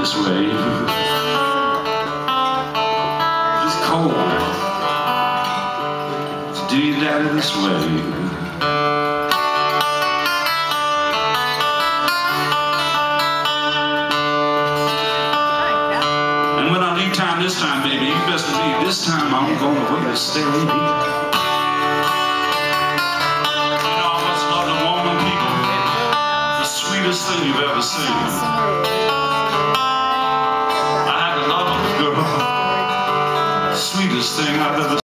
this way. It's cold to do your daddy this way. And when I leave town this time, baby, you best believe this time I'm going away to stay. You know, I must love the woman, people. The sweetest thing you've ever seen. I had to love a girl. The sweetest thing I've ever seen.